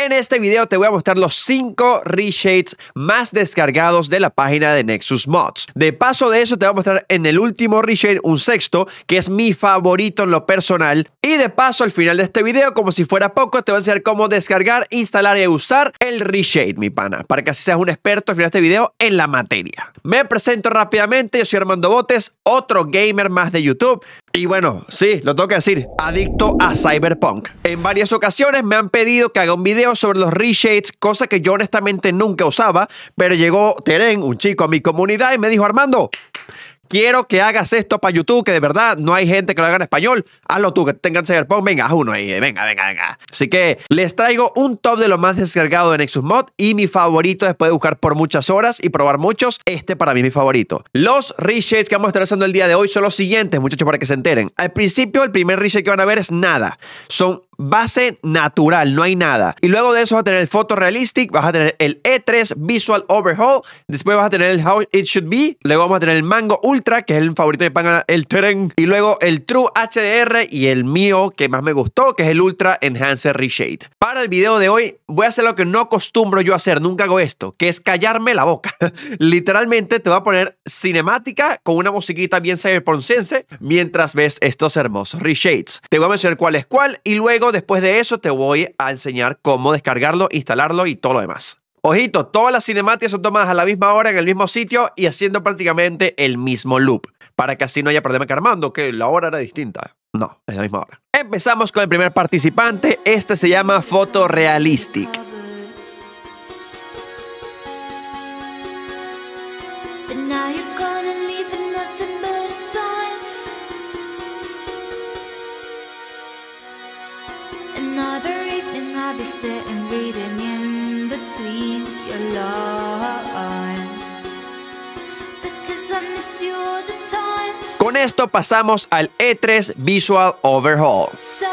En este video te voy a mostrar los 5 reshades más descargados de la página de Nexus Mods. De paso de eso te voy a mostrar en el último reshade un sexto, que es mi favorito en lo personal. Y de paso al final de este video, como si fuera poco, te voy a enseñar cómo descargar, instalar y usar el reshade, mi pana, para que así seas un experto al final de este video en la materia. Me presento rápidamente, yo soy Armando Botes, otro gamer más de YouTube. Y bueno, sí, lo tengo que decir, adicto a Cyberpunk. En varias ocasiones me han pedido que haga un video sobre los reshades, cosa que yo honestamente nunca usaba, pero llegó Teren, un chico a mi comunidad, y me dijo: Armando, quiero que hagas esto para YouTube, que de verdad no hay gente que lo haga en español. Hazlo tú, que tengan Cyberpunk. Venga, haz uno ahí. Venga. Así que les traigo un top de lo más descargado de Nexus Mod y mi favorito después de buscar por muchas horas y probar muchos. Este para mí es mi favorito. Los reshades que vamos a estar usando el día de hoy son los siguientes, muchachos, para que se enteren. Al principio, el primer reshade que van a ver es nada. Son base natural, no hay nada. Y luego de eso vas a tener el Photorealistic, vas a tener el E3 Visual Overhaul, después vas a tener el How It Should Be, luego vamos a tener el Mango Ultra, que es el favorito de Pana, el Teren, y luego el True HDR y el mío que más me gustó, que es el Ultra Enhancer Reshade. Para el video de hoy voy a hacer lo que no acostumbro yo a hacer, nunca hago esto, que es callarme la boca. Literalmente te voy a poner cinemática con una musiquita bien cyberpunkense mientras ves estos hermosos reshades. Te voy a mencionar cuál es cuál y luego después de eso te voy a enseñar cómo descargarlo, instalarlo y todo lo demás. Ojito, todas las cinemáticas son tomadas a la misma hora en el mismo sitio y haciendo prácticamente el mismo loop, para que así no haya problema que Armando, que la hora era distinta. No, es la misma hora. Empezamos con el primer participante. Este se llama Photorealistic. Con esto pasamos al E3 Visual Overhaul.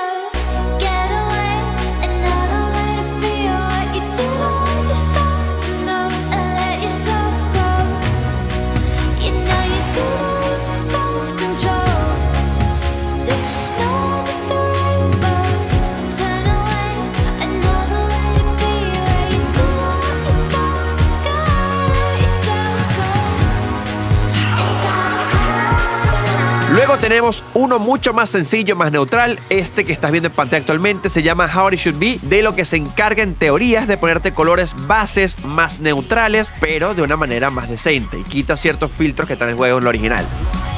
Luego tenemos uno mucho más sencillo, más neutral. Este que estás viendo en pantalla actualmente se llama How It Should Be, de lo que se encarga en teorías de ponerte colores bases más neutrales, pero de una manera más decente y quita ciertos filtros que están en el juego en lo original.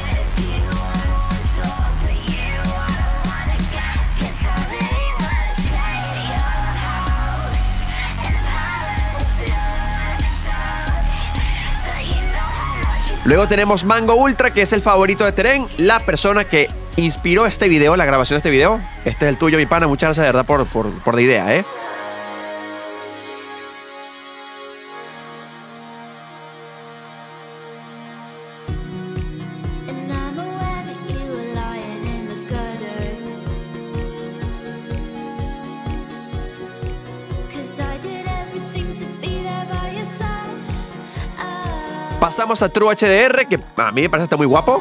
Luego tenemos Mango Ultra, que es el favorito de Teren, la persona que inspiró este video, la grabación de este video. Este es el tuyo, mi pana. Muchas gracias de verdad por la idea, ¿eh? Pasamos a True HDR, que a mí me parece que está muy guapo.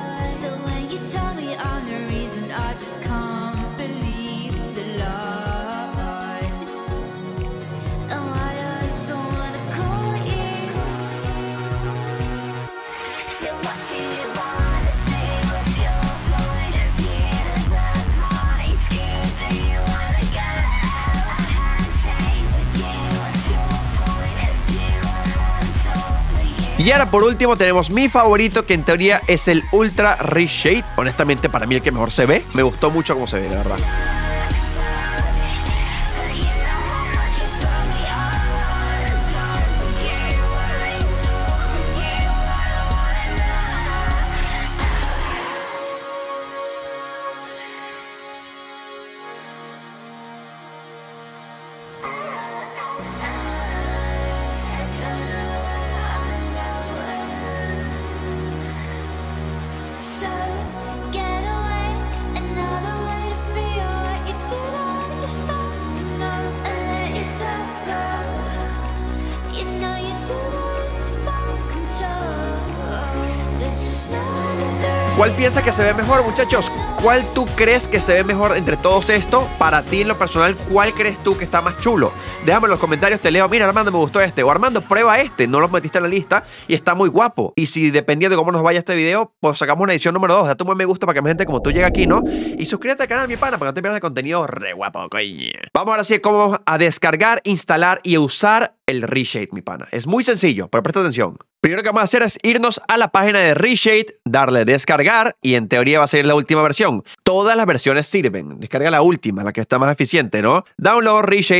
Y ahora por último tenemos mi favorito, que en teoría es el Ultra Reshade. Honestamente para mí el que mejor se ve. Me gustó mucho cómo se ve, la verdad. ¿Cuál piensa que se ve mejor, muchachos? ¿cuál tú crees que se ve mejor entre todos estos? Para ti en lo personal, ¿cuál crees tú que está más chulo? Déjame en los comentarios, te leo, mira Armando, me gustó este, o Armando, prueba este, no lo metiste en la lista y está muy guapo. Y si dependiendo de cómo nos vaya este video, pues sacamos una edición número 2, date un buen me gusta para que más gente como tú llegue aquí, ¿no? Y suscríbete al canal, mi pana, para que no te pierdas de contenido re guapo, coño. Vamos ahora sí a cómo vamos a descargar, instalar y usar el Reshade, mi pana. Es muy sencillo, pero presta atención. Primero que vamos a hacer es irnos a la página de Reshade, darle descargar y en teoría va a ser la última versión. Todas las versiones sirven. Descarga la última, la que está más eficiente, ¿no? Download Reshade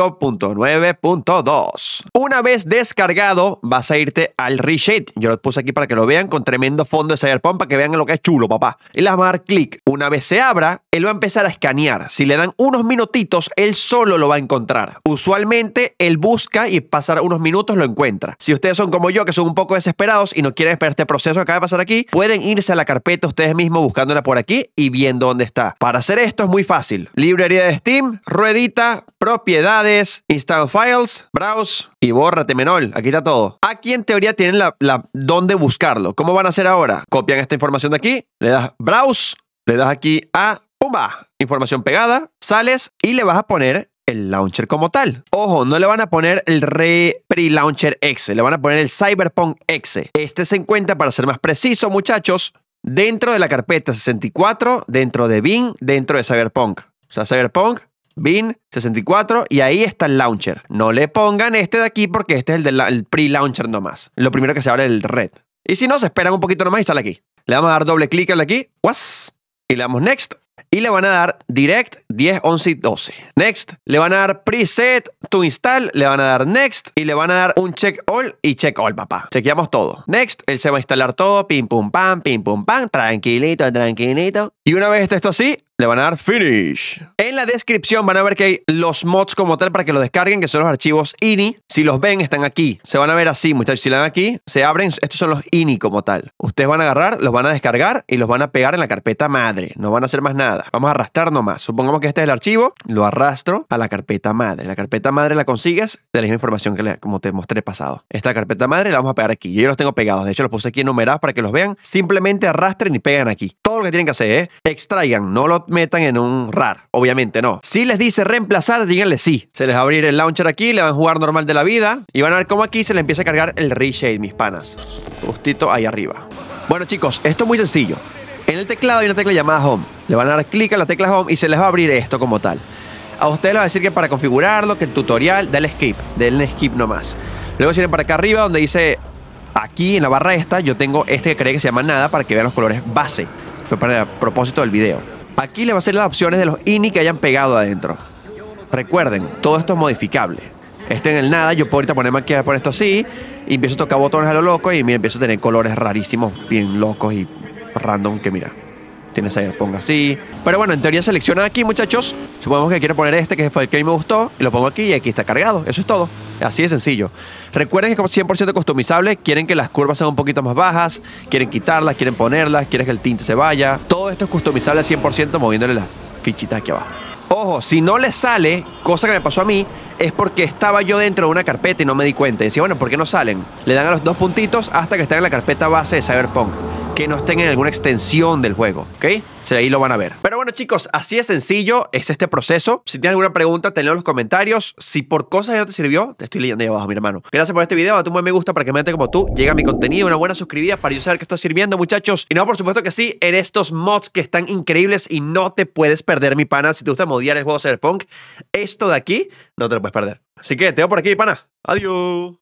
5.9.2. Una vez descargado, vas a irte al Reshade. Yo lo puse aquí para que lo vean con tremendo fondo de Cyberpunk para que vean lo que es chulo, papá. Y le vamos a dar clic. Una vez se abra, él va a empezar a escanear. Si le dan unos minutitos, él solo lo va a encontrar. Usualmente, él busca y pasar unos minutos lo encuentra. Si ustedes son como yo, que son un poco desesperados y no quieren esperar este proceso que acaba de pasar aquí, pueden irse a la carpeta ustedes mismos buscándola por aquí y viendo dónde está. Para hacer esto es muy fácil. Librería de Steam, ruedita, propiedades, install files, browse y bórrate, menor. Aquí está todo. Aquí en teoría tienen dónde buscarlo. ¿Cómo van a hacer ahora? Copian esta información de aquí, le das browse, le das aquí a ¡pumba! Información pegada, sales y le vas a poner el launcher como tal. Ojo, no le van a poner el pre-launcher exe, le van a poner el Cyberpunk exe. Este se encuentra, para ser más preciso, muchachos, dentro de la carpeta 64, dentro de Bin, dentro de Cyberpunk. O sea, Cyberpunk, Bin, 64 y ahí está el launcher. No le pongan este de aquí porque este es el pre-launcher nomás. Lo primero que se abre es el red. Y si no, se esperan un poquito nomás y sale aquí. Le vamos a dar doble clic al de aquí. Y le damos next. Y le van a dar Direct 10, 11 y 12. Next. Le van a dar Preset to Install. Le van a dar Next. Y le van a dar un Check All y Check All, papá. Chequeamos todo. Next. Él se va a instalar todo. Pim, pum, pam, pim, pum, pam. Tranquilito, tranquilito. Y una vez esto así, le van a dar Finish. En la descripción van a ver que hay los mods como tal para que lo descarguen, que son los archivos INI. Si los ven, están aquí. Se van a ver así, muchachos. Si le dan aquí, se abren. Estos son los INI como tal. Ustedes van a agarrar, los van a descargar y los van a pegar en la carpeta madre. No van a hacer más nada. Vamos a arrastrar nomás. Supongamos que este es el archivo. Lo arrastro a la carpeta madre. La carpeta madre la consigues de la misma información que como te mostré pasado. Esta carpeta madre la vamos a pegar aquí. Yo los tengo pegados. De hecho, los puse aquí enumerados para que los vean. Simplemente arrastren y peguen aquí. Todo lo que tienen que hacer es extraigan. No lo metan en un RAR. Obviamente no. Si les dice reemplazar, díganle sí. Se les va a abrir el launcher aquí. Le van a jugar normal de la vida. Y van a ver cómo aquí se le empieza a cargar el Reshade, mis panas. Justito ahí arriba. Bueno, chicos, esto es muy sencillo. En el teclado hay una tecla llamada Home. Le van a dar clic a la tecla Home y se les va a abrir esto como tal. A ustedes les va a decir que para configurarlo, que el tutorial, dale skip. Denle skip nomás. Luego si vienen para acá arriba donde dice, aquí en la barra esta, yo tengo este que cree que se llama nada para que vean los colores base. Fue para el propósito del video. Aquí les va a hacer las opciones de los INI que hayan pegado adentro. Recuerden, todo esto es modificable. Este en el nada, yo puedo ahorita ponerme aquí a poner esto así y empiezo a tocar botones a lo loco y mira, empiezo a tener colores rarísimos, bien locos y random que mira. Tienes ahí, pongo así. Pero bueno, en teoría seleccionan aquí, muchachos. Supongamos que quiero poner este, que fue el que a mí me gustó, y lo pongo aquí y aquí está cargado. Eso es todo. Así de sencillo. Recuerden que es 100% customizable. Quieren que las curvas sean un poquito más bajas, quieren quitarlas, quieren ponerlas, quieren que el tinte se vaya. Todo esto es customizable al 100% moviéndole las fichitas aquí abajo. Ojo, si no les sale, cosa que me pasó a mí, es porque estaba yo dentro de una carpeta y no me di cuenta. Y decía, bueno, ¿por qué no salen? Le dan a los dos puntitos hasta que estén en la carpeta base de Cyberpunk. Que no estén en alguna extensión del juego, ¿ok? Ahí lo van a ver. Pero bueno, chicos, así de sencillo es este proceso. Si tienes alguna pregunta, tenlo en los comentarios. Si por cosas no te sirvió, te estoy leyendo ahí abajo, mi hermano. Gracias por este video. Date un buen me gusta para que me gente como tú llegue a mi contenido. Una buena suscribida para yo saber que está sirviendo, muchachos. Y no, por supuesto que sí, en estos mods que están increíbles y no te puedes perder, mi pana. Si te gusta modiar el juego Cyberpunk, esto de aquí no te lo puedes perder. Así que te veo por aquí, mi pana. Adiós.